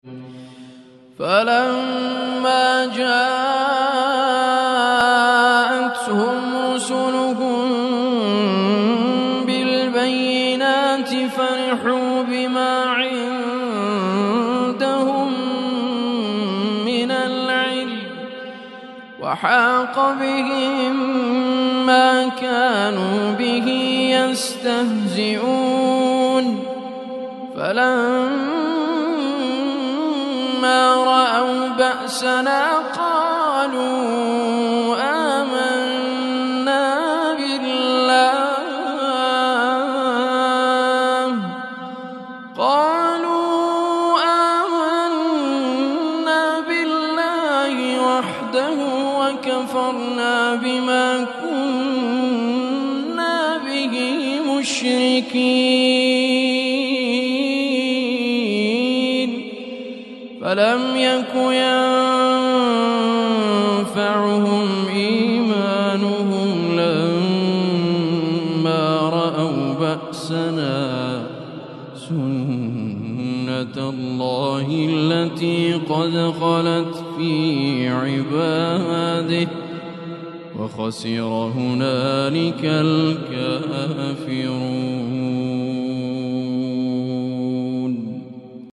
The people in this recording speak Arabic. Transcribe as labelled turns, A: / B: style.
A: فلما جاءتهم رسلهم بالبينات فرحوا بما عندهم من العلم وحاق بهم ما كانوا به يستهزئون فلما رأوا بأسنا قالوا آمنا بالله وحده وكفرنا بما كنا به مشركين فلم يك ينفعهم إيمانهم لما رأوا بأسنا سنة الله التي قد خلت في عباده وخسر هنالك الكافرون.